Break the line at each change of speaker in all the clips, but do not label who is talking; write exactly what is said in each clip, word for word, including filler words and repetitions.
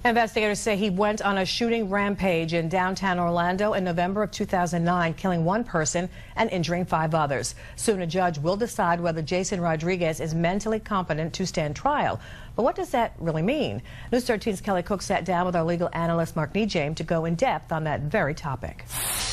Investigators say he went on a shooting rampage in downtown Orlando in November of two thousand nine, killing one person and injuring five others. Soon a judge will decide whether Jason Rodriguez is mentally competent to stand trial. But what does that really mean? News thirteen's Kelly Cook sat down with our legal analyst Mark Nejame to go in depth on that very topic.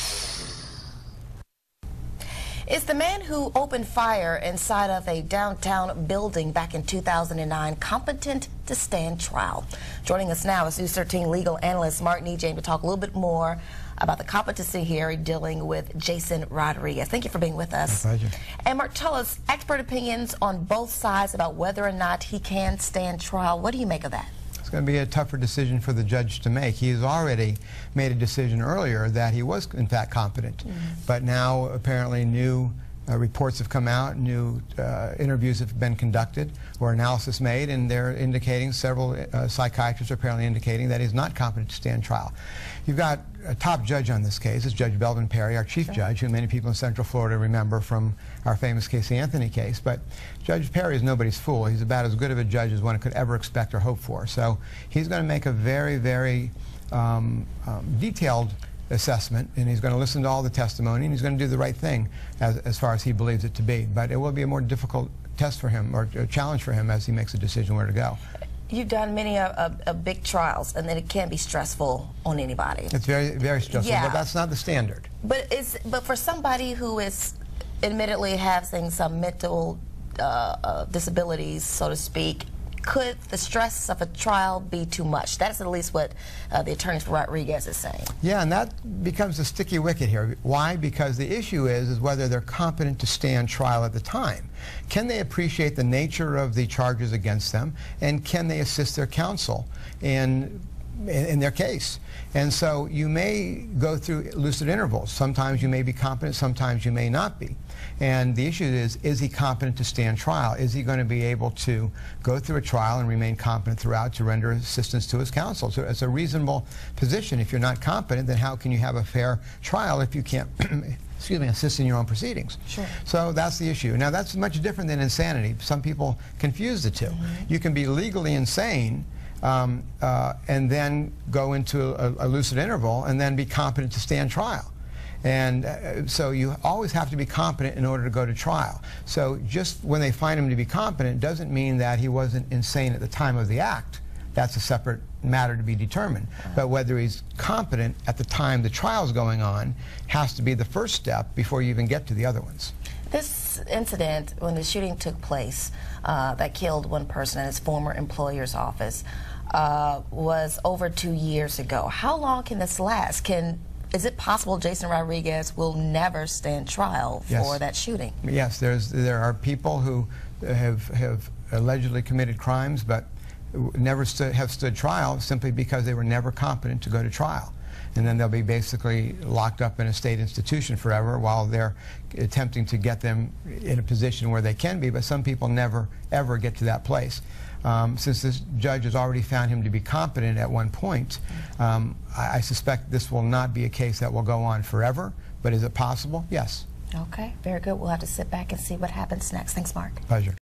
Is the man who opened fire inside of a downtown building back in two thousand nine competent to stand trial? Joining us now is News thirteen legal analyst Mark Nejame to talk a little bit more about the competency here dealing with Jason Rodriguez. Thank you for being with us.
My pleasure.
And Mark, tell us expert opinions on both sides about whether or not he can stand trial. What do you make of that?
It's going to be a tougher decision for the judge to make. He has already made a decision earlier that he was in fact competent, mm-hmm. but now apparently new uh, reports have come out, new uh, interviews have been conducted or analysis made, and they're indicating, several uh, psychiatrists are apparently indicating that he's not competent to stand trial. You've got a top judge on this case, is Judge Belvin Perry, our chief sure. judge, who many people in Central Florida remember from our famous Casey Anthony case. But Judge Perry is nobody's fool. He's about as good of a judge as one could ever expect or hope for. So he's going to make a very, very um, um, detailed assessment, and he's going to listen to all the testimony, and he's going to do the right thing as, as far as he believes it to be. But it will be a more difficult test for him, or a challenge for him, as he makes a decision where to go.
You've done many uh, uh, uh, big trials, and then it can be stressful on anybody.
It's very, very stressful,
yeah.
but that's not the standard.
But it's, but for somebody who is admittedly having some mental uh, uh, disabilities, so to speak, could the stress of a trial be too much? That's at least what uh, the attorney for Rodriguez is saying.
Yeah, and that becomes a sticky wicket here. Why? Because the issue is, is whether they're competent to stand trial at the time. Can they appreciate the nature of the charges against them, and can they assist their counsel in, in, in their case? And so you may go through lucid intervals. Sometimes you may be competent, sometimes you may not be. And the issue is, is he competent to stand trial? Is he going to be able to go through a trial and remain competent throughout to render assistance to his counsel? So it's a reasonable position. If you're not competent, then how can you have a fair trial if you can't excuse me, assist in your own proceedings?
Sure.
So that's the issue. Now that's much different than insanity. Some people confuse the two. Mm-hmm. You can be legally insane um, uh, and then go into a, a lucid interval and then be competent to stand trial. And uh, so you always have to be competent in order to go to trial. So just when they find him to be competent doesn't mean that he wasn't insane at the time of the act. That's a separate matter to be determined. But whether he's competent at the time the trial's going on has to be the first step before you even get to the other ones.
This incident, when the shooting took place, uh, that killed one person in his former employer's office, uh, was over two years ago. How long can this last? Can Is it possible Jason Rodriguez will never stand trial
Yes.
for that shooting?
Yes, there's, there are people who have, have allegedly committed crimes but never stood, have stood trial simply because they were never competent to go to trial. And then they'll be basically locked up in a state institution forever while they're attempting to get them in a position where they can be, but some people never, ever get to that place. Um, since this judge has already found him to be competent at one point, um, I, I suspect this will not be a case that will go on forever, but is it possible? Yes.
Okay, very good. We'll have to sit back and see what happens next. Thanks, Mark.
Pleasure.